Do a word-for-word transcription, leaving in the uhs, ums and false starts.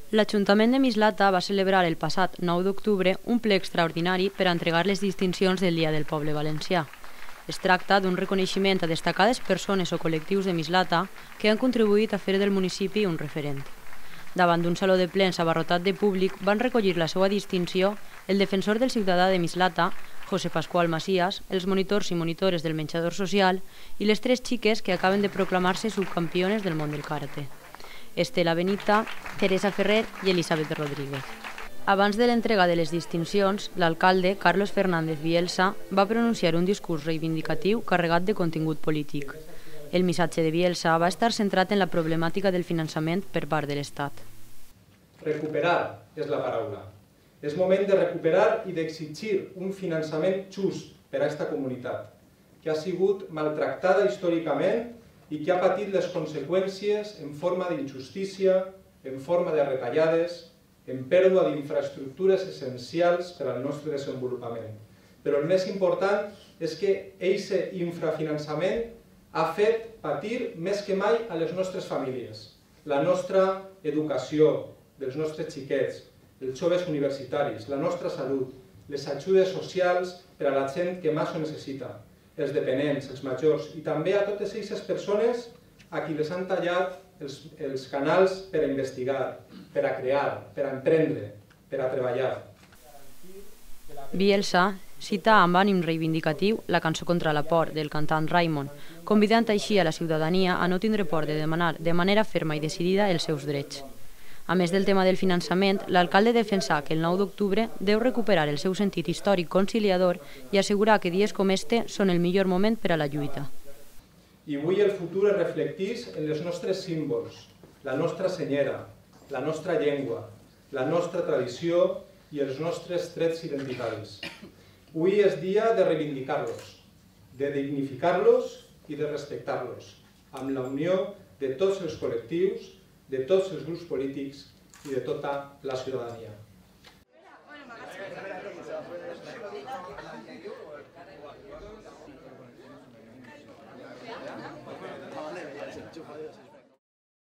L'Ajuntament de Mislata va celebrar el passat nou d'octubre un ple extraordinari per a entregar les distincions del Dia del Poble Valencià. Es tracta d'un reconeixement a destacades persones o col·lectius de Mislata que han contribuït a fer del municipi un referent. Davant d'un saló de plens abarrotat de públic van recollir la seva distinció el defensor del ciutadà de Mislata, José Pascual Macías, els monitors i monitores del menjador social i les tres xiques que acaben de proclamar-se subcampiones del món del karate. Estela Benita, Teresa Ferrer i Elisabet Rodríguez. Abans de l'entrega de les distincions, l'alcalde, Carlos Fernández Bielsa, va pronunciar un discurs reivindicatiu carregat de contingut polític. El missatge de Bielsa va estar centrat en la problemàtica del finançament per part de l'Estat. Recuperar és la paraula. És moment de recuperar i d'exigir un finançament just per a aquesta comunitat, que ha sigut maltractada històricament i que ha patit les conseqüències en forma d'injustícia, en forma de retallades, en pèrdua d'infraestructures essencials per al nostre desenvolupament. Però el més important és que aquest infrafinançament ha fet patir més que mai a les nostres famílies, la nostra educació dels nostres xiquets, els joves universitaris, la nostra salut, les ajudes socials per a la gent que més ho necessita, els dependents, els majors, i també a totes aquestes persones a qui les han tallat els, els canals per a investigar, per a crear, per a emprendre, per a treballar. Bielsa cita amb ànim reivindicatiu la cançó contra la por del cantant Raimon, convidant així a la ciutadania a no tindre por de demanar de manera ferma i decidida els seus drets. A més del tema del finançament, l'alcalde defensa que el nou d'octubre deu recuperar el seu sentit històric conciliador i assegurar que dies com este són el millor moment per a la lluita. I avui el futur es reflecteix en els nostres símbols, la nostra senyera, la nostra llengua, la nostra tradició i els nostres trets identitaris. Avui és dia de reivindicar-los, de dignificar-los i de respectar-los, amb la unió de tots els col·lectius, de tots els grups polítics i de tota la ciutadania.